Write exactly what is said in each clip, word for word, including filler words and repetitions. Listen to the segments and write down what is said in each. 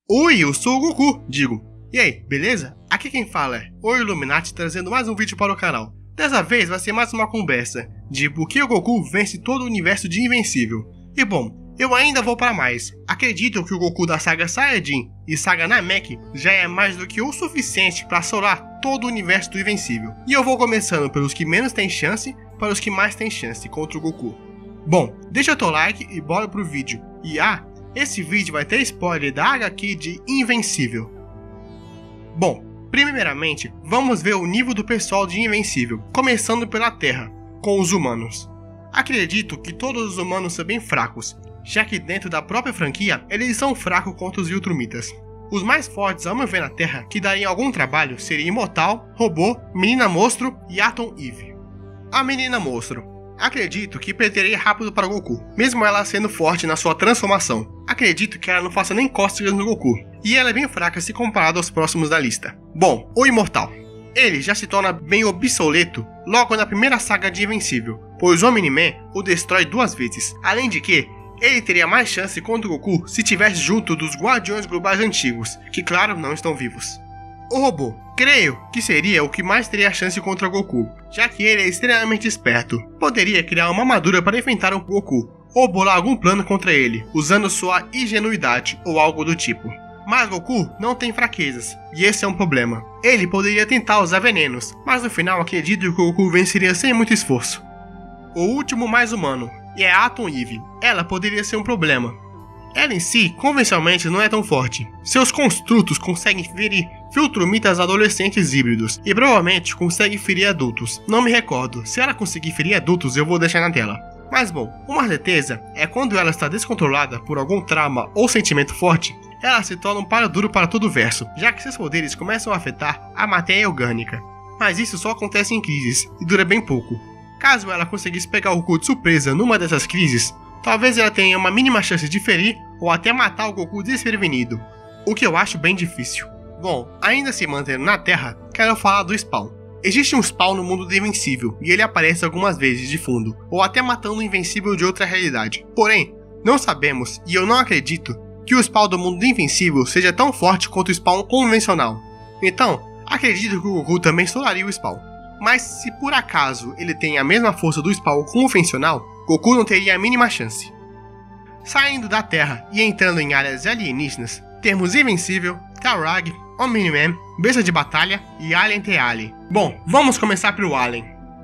Oi, eu sou o Goku, digo. E aí, beleza? Aqui quem fala é o Illuminati, trazendo mais um vídeo para o canal. Dessa vez vai ser mais uma conversa de por que o Goku vence todo o universo de Invencível. E bom, eu ainda vou para mais. Acredito que o Goku da saga Saiyajin e saga Namek já é mais do que o suficiente para assolar todo o universo do Invencível. E eu vou começando pelos que menos têm chance para os que mais têm chance contra o Goku. Bom, deixa o teu like e bora pro vídeo. E ah, esse vídeo vai ter spoiler da agá quê de Invencível. Bom, primeiramente, vamos ver o nível do pessoal de Invencível, começando pela Terra, com os humanos. Acredito que todos os humanos são bem fracos, já que dentro da própria franquia, eles são fracos contra os Viltrumitas. Os mais fortes, ao meu ver na Terra, que dariam algum trabalho, seria Imortal, Robô, Menina Monstro e Atom Eve. A Menina Monstro. Acredito que perderia rápido para Goku, mesmo ela sendo forte na sua transformação. Acredito que ela não faça nem cócegas no Goku, e ela é bem fraca se comparado aos próximos da lista. Bom, o Imortal. Ele já se torna bem obsoleto logo na primeira saga de Invencível, pois o Omni-Man o destrói duas vezes, além de que ele teria mais chance contra o Goku se tivesse junto dos Guardiões Globais antigos, que claro, não estão vivos. O Robô. Creio que seria o que mais teria chance contra o Goku, já que ele é extremamente esperto. Poderia criar uma armadura para enfrentar o Goku, ou bolar algum plano contra ele, usando sua ingenuidade ou algo do tipo. Mas Goku não tem fraquezas, e esse é um problema. Ele poderia tentar usar venenos, mas no final acredito que o Goku venceria sem muito esforço. O último mais humano, e é a Atom Eve. Ela poderia ser um problema. Ela em si, convencionalmente, não é tão forte. Seus construtos conseguem ferir Viltrumitas adolescentes híbridos, e provavelmente conseguem ferir adultos. Não me recordo, se ela conseguir ferir adultos eu vou deixar na tela. Mas bom, uma certeza é quando ela está descontrolada por algum trauma ou sentimento forte, ela se torna um páreo duro para todo o verso, já que seus poderes começam a afetar a matéria orgânica. Mas isso só acontece em crises, e dura bem pouco. Caso ela conseguisse pegar o Goku de surpresa numa dessas crises, talvez ela tenha uma mínima chance de ferir ou até matar o Goku desprevenido, o que eu acho bem difícil. Bom, ainda se mantendo na Terra, quero falar do Spawn. Existe um Spawn no mundo do Invencível, e ele aparece algumas vezes de fundo, ou até matando o Invencível de outra realidade. Porém, não sabemos, e eu não acredito, que o Spawn do mundo do Invencível seja tão forte quanto o Spawn convencional. Então, acredito que o Goku também estouraria o Spawn. Mas se por acaso ele tem a mesma força do Spawn convencional, Goku não teria a mínima chance. Saindo da Terra e entrando em áreas alienígenas, temos Invencível, Tarrag, Omni-Man, Besta de Batalha e Alien the Alien. Bom, vamos começar pelo Alien.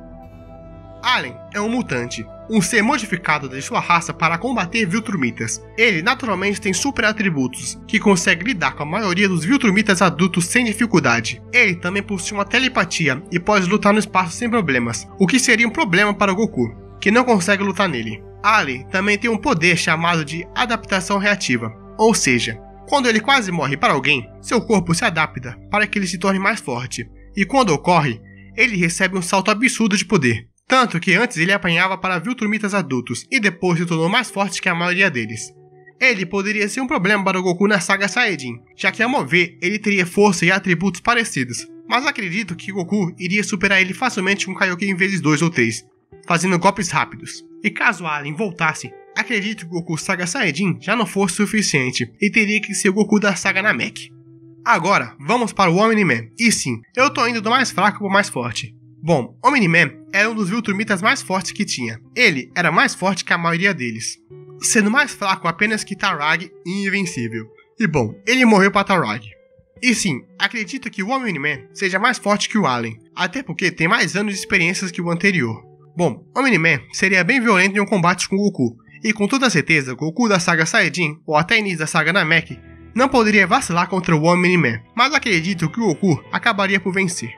Alien é um mutante, um ser modificado de sua raça para combater Viltrumitas. Ele naturalmente tem super atributos, que consegue lidar com a maioria dos Viltrumitas adultos sem dificuldade. Ele também possui uma telepatia e pode lutar no espaço sem problemas, o que seria um problema para o Goku, que não consegue lutar nele. Alien também tem um poder chamado de adaptação reativa, ou seja, quando ele quase morre para alguém, seu corpo se adapta para que ele se torne mais forte, e quando ocorre, ele recebe um salto absurdo de poder. Tanto que antes ele apanhava para Viltrumitas adultos e depois se tornou mais forte que a maioria deles. Ele poderia ser um problema para o Goku na saga Saiyajin, já que ao meu ver ele teria força e atributos parecidos, mas acredito que Goku iria superar ele facilmente com Kaioken vezes dois ou três, fazendo golpes rápidos. E caso Alien voltasse, acredito que o Goku saga Saiyajin já não fosse suficiente e teria que ser o Goku da saga Namek. Agora, vamos para o Omni-Man. E sim, eu tô indo do mais fraco para o mais forte. Bom, Omni-Man era um dos Viltrumitas mais fortes que tinha. Ele era mais forte que a maioria deles, sendo mais fraco apenas que Tarrag e Invencível. E bom, ele morreu para Tarrag. E sim, acredito que o Omni-Man seja mais forte que o Alien, até porque tem mais anos de experiências que o anterior. Bom, Omni-Man seria bem violento em um combate com Goku, e com toda certeza Goku da saga Saiyajin ou até início da saga Namek não poderia vacilar contra o Omni-Man, mas acredito que o Goku acabaria por vencer.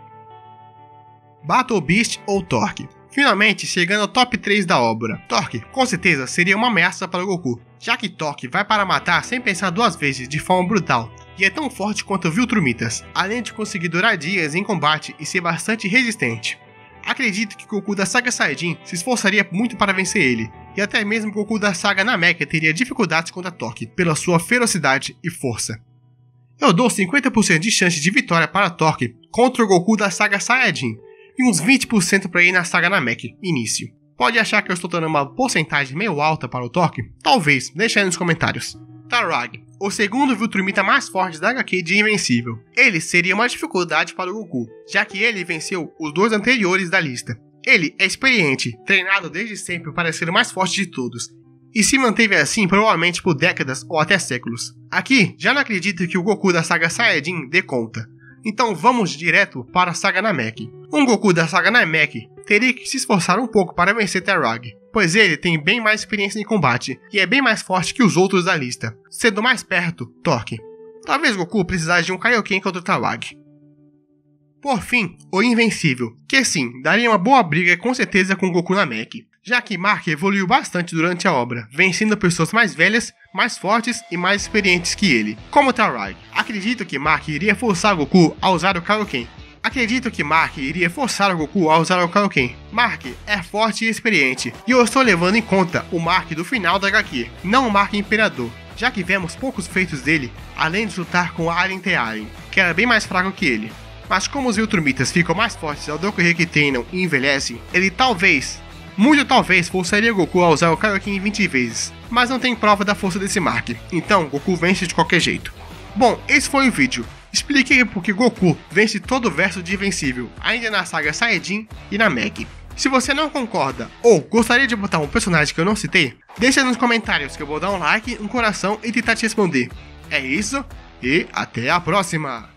Battle Beast ou Torque. Finalmente chegando ao top três da obra. Torque com certeza seria uma ameaça para o Goku, já que Torque vai para matar sem pensar duas vezes de forma brutal, e é tão forte quanto Viltrumitas, além de conseguir durar dias em combate e ser bastante resistente. Acredito que Goku da saga Saiyajin se esforçaria muito para vencer ele, e até mesmo Goku da saga Namek teria dificuldades contra Torque, pela sua ferocidade e força. Eu dou cinquenta por cento de chance de vitória para Torque contra o Goku da saga Saiyajin, e uns vinte por cento para ir na saga Namek, início. Pode achar que eu estou dando uma porcentagem meio alta para o Torque? Talvez, deixa aí nos comentários. Tarrag, o segundo Viltrumita mais forte da H Q de Invencível. Ele seria uma dificuldade para o Goku, já que ele venceu os dois anteriores da lista. Ele é experiente, treinado desde sempre para ser o mais forte de todos, e se manteve assim provavelmente por décadas ou até séculos. Aqui, já não acredito que o Goku da saga Saiyajin dê conta, então vamos direto para a saga Namek. Um Goku da saga Namek teria que se esforçar um pouco para vencer Terrag, pois ele tem bem mais experiência em combate e é bem mais forte que os outros da lista, sendo mais perto, Torque. Talvez Goku precisasse de um Kaioken contra o Terrag. Por fim, o Invencível, que sim, daria uma boa briga com certeza com o Goku Namek, já que Mark evoluiu bastante durante a obra, vencendo pessoas mais velhas, mais fortes e mais experientes que ele, como Terrag. Acredito que Mark iria forçar Goku a usar o Kaioken. Acredito que Mark iria forçar o Goku a usar o Kaioken. Mark é forte e experiente, e eu estou levando em conta o Mark do final da H Q, não o Mark Imperador, já que vemos poucos feitos dele, além de lutar com Aren Tearen, que era bem mais fraco que ele. Mas como os Viltrumitas ficam mais fortes ao decorrer que treinam e envelhecem, ele talvez, muito talvez, forçaria Goku a usar o Kaioken vinte vezes, mas não tem prova da força desse Mark, então Goku vence de qualquer jeito. Bom, esse foi o vídeo. Expliquei porque Goku vence todo o verso de Invencível, ainda na saga Saiyajin e Namek. Se você não concorda ou gostaria de botar um personagem que eu não citei, deixa nos comentários que eu vou dar um like, um coração e tentar te responder. É isso, e até a próxima!